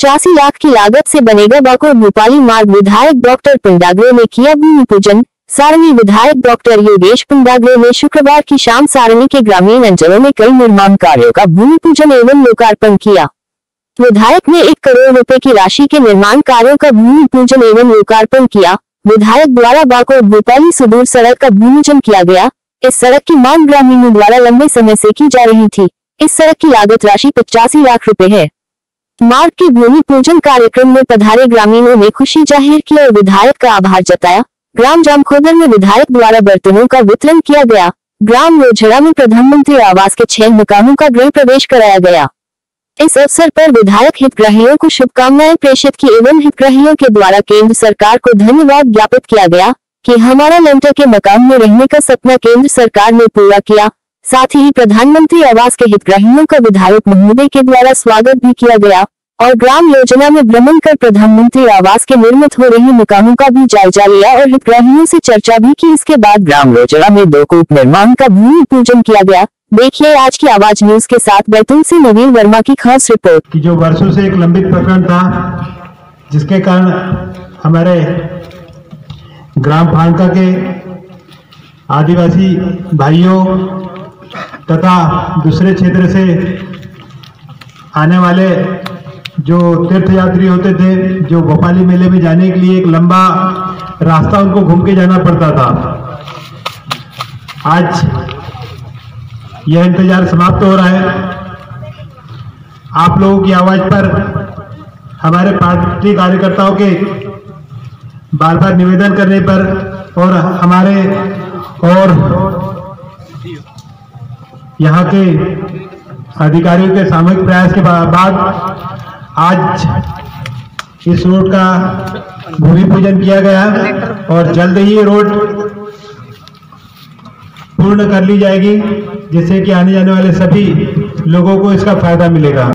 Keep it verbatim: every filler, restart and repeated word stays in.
पचासी लाख की लागत से बनेगा बाकोर भोपाली मार्ग। विधायक डॉक्टर पिंडागरे ने किया भूमि पूजन। सारणी विधायक डॉक्टर योगेश पिंडागरे ने शुक्रवार की शाम सारणी के ग्रामीण अंचलों में कई निर्माण कार्यों का भूमि पूजन एवं लोकार्पण किया। विधायक ने एक करोड़ रुपए की राशि के निर्माण कार्यों का भूमि पूजन एवं लोकार्पण किया। विधायक द्वारा बाकोर भोपाली सुदूर सड़क का भूमिपूजन किया गया। इस सड़क की मांग ग्रामीणों द्वारा लंबे समय से की जा रही थी। इस सड़क की लागत राशि पचासी लाख रुपए है। मार्ग के भूमि पूजन कार्यक्रम में पधारे ग्रामीणों ने खुशी जाहिर की और विधायक का आभार जताया। ग्राम जामखोदर में विधायक द्वारा बर्तनों का वितरण किया गया। ग्राम रोझड़ा में प्रधानमंत्री आवास के छह मकानों का गृह प्रवेश कराया गया। इस अवसर पर विधायक हितग्राहियों को शुभकामनाएं प्रेषित की एवं हितग्राहियों के द्वारा केंद्र सरकार को धन्यवाद ज्ञापित किया गया कि हमारा लेंटर के मकान में रहने का सपना केंद्र सरकार ने पूरा किया। साथ ही प्रधानमंत्री आवास के हितग्राहियों का विधायक महोदय के द्वारा स्वागत भी किया गया और ग्राम योजना में भ्रमण कर प्रधानमंत्री आवास के निर्मित हो रहे मकानों का भी जायजा लिया और हितग्राहियों से चर्चा भी की। इसके बाद ग्राम योजना में दो कूप निर्माण का भूमि पूजन किया गया। देखिए आज की आवाज न्यूज के साथ बैतूल से नवीन वर्मा की खास रिपोर्ट। कि जो वर्षों से एक लंबित प्रकरण था, जिसके कारण हमारे ग्राम फांका के आदिवासी भाइयों तथा दूसरे क्षेत्र से आने वाले जो तीर्थ यात्री होते थे, जो भोपाली मेले में जाने के लिए एक लंबा रास्ता उनको घूम के जाना पड़ता था। आज यह इंतजार समाप्त हो रहा है। आप लोगों की आवाज पर हमारे पार्टी कार्यकर्ताओं के बार बार निवेदन करने पर और हमारे और यहाँ के अधिकारियों के सामूहिक प्रयास के बाद आज इस रोड का भूमि पूजन किया गया और जल्द ही रोड पूर्ण कर ली जाएगी, जिससे कि आने जाने वाले सभी लोगों को इसका फायदा मिलेगा।